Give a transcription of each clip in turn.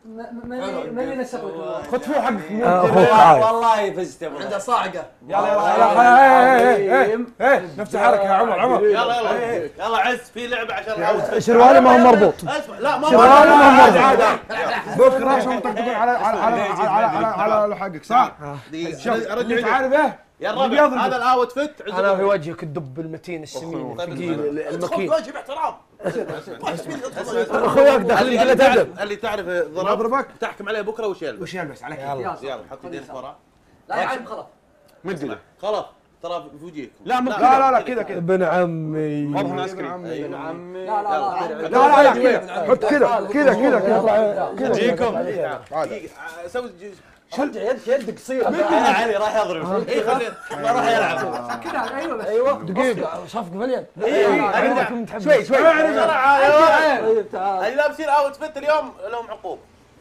من ينسق لك خذ فوق حقك. والله فزت يا ابو عنده صاعقه. يلا نفس الحركه يا عمر. يلا عز في لعبه عشان شروالي ما هو مربوط. اسمع لا ما شروالي ما هو مربوط. بكره عشان تطقطقون على حقك صح؟ ارجع عارف ايه؟ يا الربع هذا الاوت فت. انا في وجهك الدب المتين السمين الثقيل المكين. واجب باحترام. اخوياك داخلين قله ادب. اللي تعرف ضربك تحكم عليه بكره وش يلبس. وش يلبس عليك؟ يلا حط يدينك ورا. لا يا عم خلاص. مدلي خلاص ترى في وجهك. لا كذا ابن عمي. واضح ناس كريم. ابن عمي. لا كذا حط كذا جيكم. سوي شجع يدك قصيره. علي راح يضرب. اي خليه راح يلعب. كذا ايوه بس. ايوه دقيقه صفقه في اليد. شوي اللي لابسين اوت فت اليوم لهم عقوب.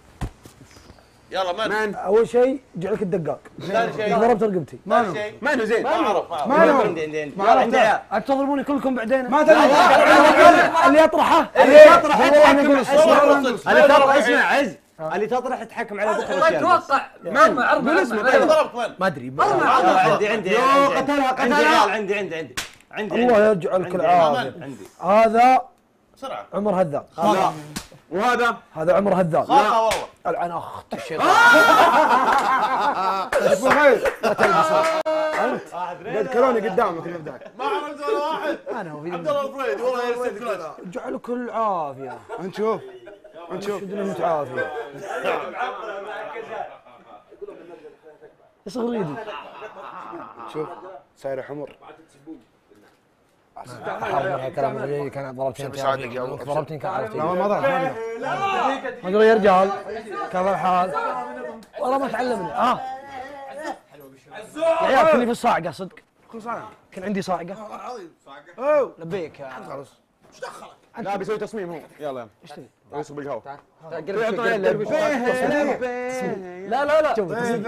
يلا من اول شيء جعلك الدقاق. ثاني شيء ضربت رقبتي. مانو زين ما اعرف ما اعرف تضربوني كلكم بعدين. ما تدري اللي يطرحه اللي تطرح اسمع عز اللي تطرح تحكم عليه بكره وش يلبس. اتوقع من اسمه ضربت من ما ادري. عندي الله يجعلك العافيه. هذا بسرعه عمر هذاب. وهذا هذا عمر هذاب. خلاص والله العن اخت الشيطان. ابو خير ذكروني قدامك نبداك. ما عملت ولا واحد. انا وفي عبد الله الفريدي والله يرسل كلاش. جعلك العافيه. نشوف شدنا متعافيه. يا صغيري شوف ساير حمر. كلام كان ضربتين ضربتين كان عرفتين. ما ضرب ما ادري يا رجال كيف الحال؟ والله ما تعلمني يا عيال كني في الصاعقه صدق. كان عندي صاعقه. لبيك يا خلاص ايش دخلك؟ لا بيسوي تصميم هو. يلا ايش تبي؟ يوصل بالقهوه. لا